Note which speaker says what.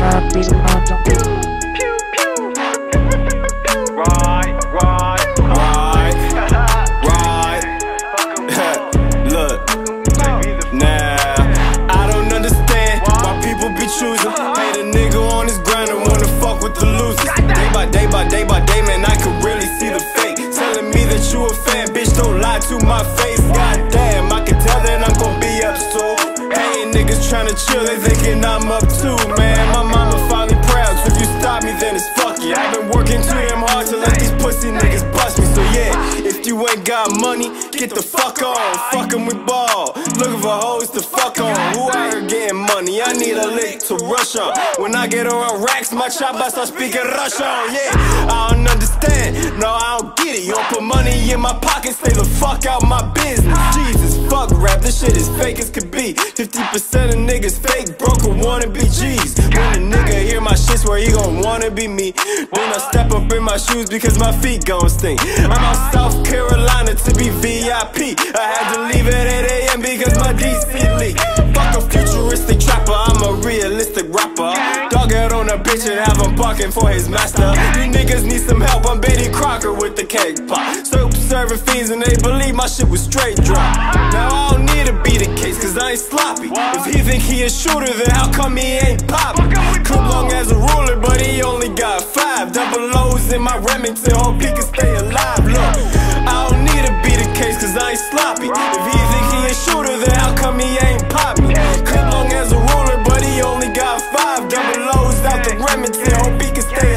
Speaker 1: Look, now I don't understand why people be choosing. Hate a nigga on his grind and wanna fuck with the losers. Day by day, man, I can really see the fake. Telling me that you a fan, bitch, don't lie to my face. Goddamn, I can tell that I'm gon' be up soon. Hey, niggas tryna chill, they thinking I'm up too, man. My mama finally proud, so if you stop me, then it's fuck you. I've been working too damn hard to let these pussy niggas bust me. So yeah, if you ain't got money, get the fuck on. Fuckin' with ball, looking for hoes to fuck on. Who out here getting money? I need a lick to rush on. When I get around racks, my chop I start speaking Russian. Yeah, I don't understand, no I don't get it. You don't put money in my pocket, stay the fuck out my business. Jesus, fuck rap, this shit is fake as could be. 50% of niggas fake, broke or wanna be G's. When a nigga hear my shit, swear he gon' wanna be me. Then I step up in my shoes because my feet gon' stink. I'm out South Carolina to be VIP. I had to leave at 8 AM because my DC leak. Fuck a futuristic trapper, I'm a realistic rapper. Dog out on a bitch and have him barking for his master. You niggas need some help, I'm Betty Crocker with the cake pop. Soap serving fiends and they believe my shit was straight drop. Now I don't need to be the case cause I ain't sloppy. If he think he a shooter, then how come he ain't poppin'? Clip long as a ruler, but he only got 5 double O's in my Remington, hope he can stay alive. Look, I don't need to be the case cause I ain't sloppy. If he think he a shooter, then how come he ain't pop me? Clip long as a ruler, but he only got 5 double O's out the Remington, hope he can stay alive.